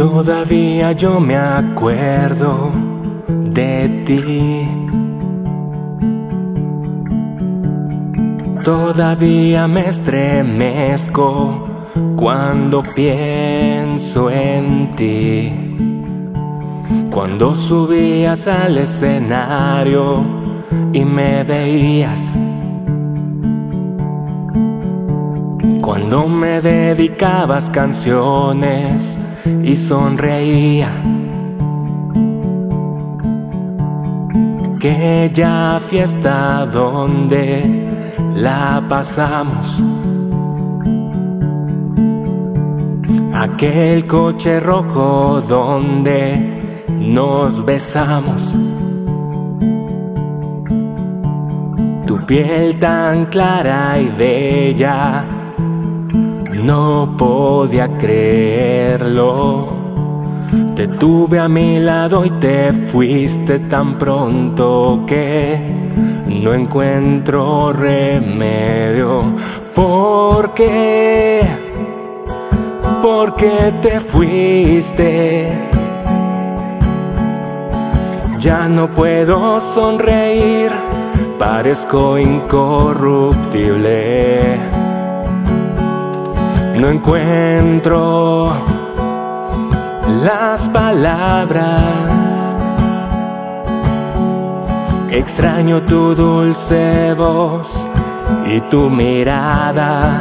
Todavía yo me acuerdo de ti. Todavía me estremezco cuando pienso en ti. Cuando subías al escenario y me veías, cuando me dedicabas canciones y sonreía. Aquella fiesta donde la pasamos, aquel coche rojo donde nos besamos, tu piel tan clara y bella, no podía creerlo. Te tuve a mi lado y te fuiste tan pronto que no encuentro remedio. ¿Por qué? ¿Por qué te fuiste? Ya no puedo sonreír, parezco incorruptible. No encuentro las palabras, extraño tu dulce voz y tu mirada.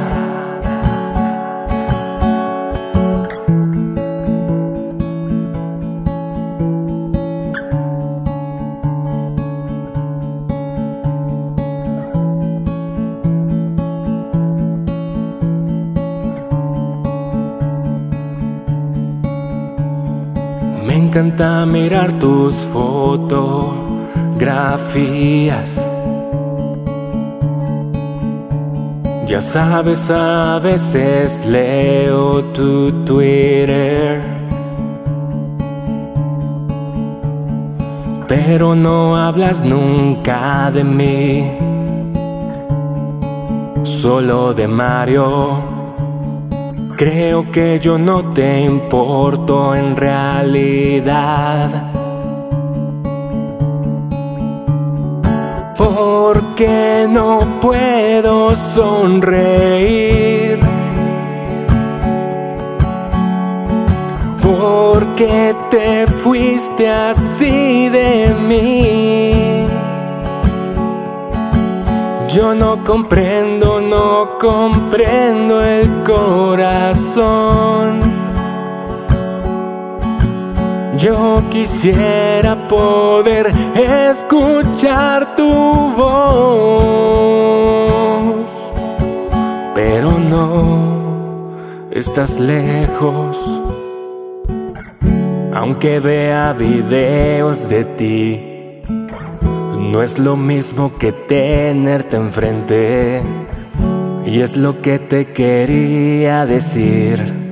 Me encanta mirar tus fotografías. Ya sabes, a veces leo tu Twitter, pero no hablas nunca de mí, solo de Mario. Creo que yo no te importo en realidad. ¿Por qué no puedo sonreír? ¿Por qué te fuiste así de mí? Yo no comprendo el corazón. Yo quisiera poder escuchar tu voz, pero no, estás lejos. Aunque vea videos de ti, no es lo mismo que tenerte enfrente, y es lo que te quería decir.